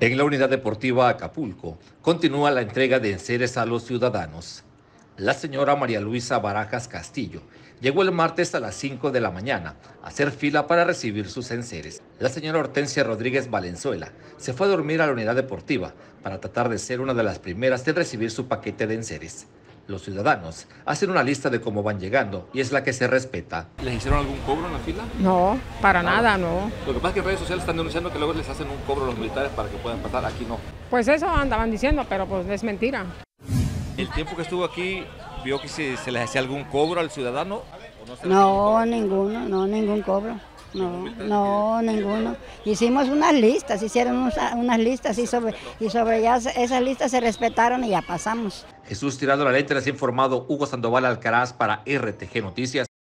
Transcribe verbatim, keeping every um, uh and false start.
En la unidad deportiva Acapulco continúa la entrega de enseres a los ciudadanos. La señora María Luisa Barajas Castillo llegó el martes a las cinco de la mañana a hacer fila para recibir sus enseres. La señora Hortensia Rodríguez Valenzuela se fue a dormir a la unidad deportiva para tratar de ser una de las primeras en recibir su paquete de enseres. Los ciudadanos hacen una lista de cómo van llegando y es la que se respeta. ¿Les hicieron algún cobro en la fila? No, para nada, no. Lo que pasa es que en redes sociales están denunciando que luego les hacen un cobro a los militares para que puedan pasar, aquí no. Pues eso andaban diciendo, pero pues es mentira. ¿El tiempo que estuvo aquí vio que si se les hacía algún cobro al ciudadano? ¿O no, se no ninguno, no, ningún cobro. No, no, ninguno. Hicimos unas listas, hicieron unas, unas listas y sobre, y sobre ya esas listas se respetaron y ya pasamos. Jesús Tirado La Lente les ha informado Hugo Sandoval Alcaraz para R T G Noticias.